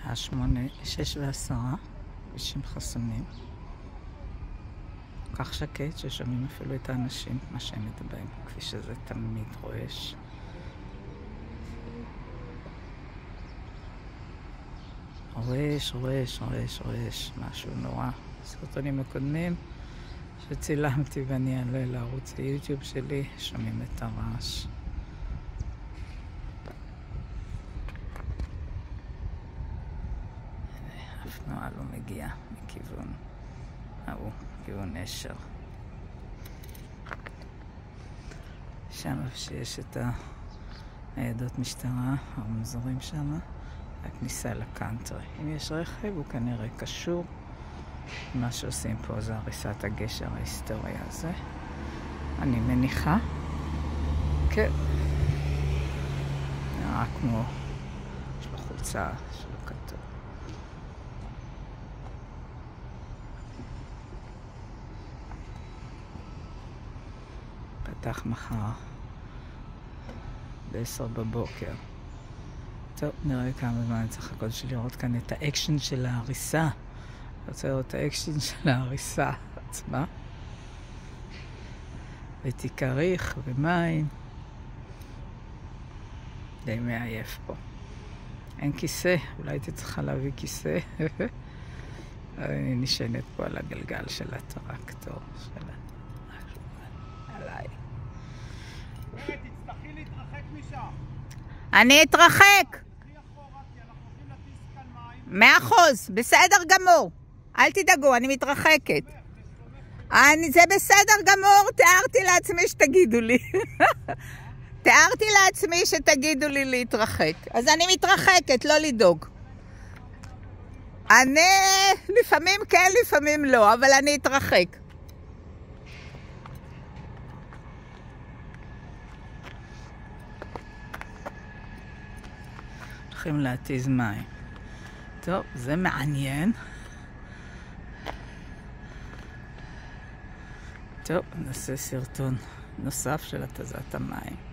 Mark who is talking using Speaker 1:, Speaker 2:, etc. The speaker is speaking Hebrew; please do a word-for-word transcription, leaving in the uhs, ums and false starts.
Speaker 1: השמונה, שש ועשרה, כבישים חסומים. כך שקט ששומעים אפילו את האנשים, מה שהם מדברים, כפי שזה תמיד רועש. רועש, רועש, רועש, רועש, משהו נורא. סרטונים הקודמים שצילמתי ואני אעלה לערוץ היוטיוב שלי, שומעים את הרעש. אופנוע לא מגיע מכיוון ההוא, כיוון נשר. שם שיש את הניידות משטרה, הרמזורים שם, הכניסה לקאנטרי. אם יש רכב הוא כנראה קשור. מה שעושים פה זה הריסת הגשר ההיסטורי הזה. אני מניחה. כן. נראה כמו יש לו חולצה שלא כתוב. פתח מחר בעשר בבוקר. טוב, נראה כמה זמן אני צריך לחכות בשביל לראות כאן את האקשן של ההריסה. אני רוצה לראות את האקשן של ההריסה עצמה. ותיקריך ומים. די מעייף פה. אין כיסא, אולי הייתי צריכה להביא כיסא. אני נשענת פה על הגלגל של הטרקטור. של עליי.
Speaker 2: תצטרכי להתרחק משם.
Speaker 1: אני אתרחק. מאה אחוז, בסדר גמור. אל תדאגו, אני מתרחקת. אני, זה בסדר גמור, תיארתי לעצמי שתגידו לי. תיארתי לעצמי שתגידו לי להתרחק. אז אני מתרחקת, לא לדאוג. אני לפעמים כן, לפעמים לא, אבל אני אתרחק. הולכים להתיז מים. טוב, זה מעניין. טוב, נעשה סרטון נוסף של התזת המים.